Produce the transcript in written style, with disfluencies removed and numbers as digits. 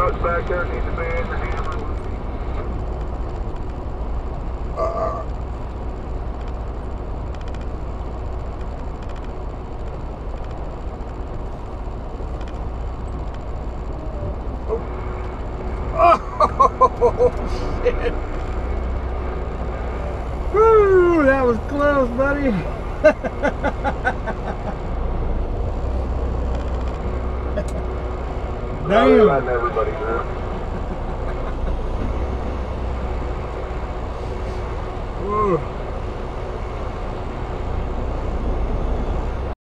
trucks back there need to be in the hammer. Oh, shit. Woo, that was close, buddy. Damn. Letting everybody know.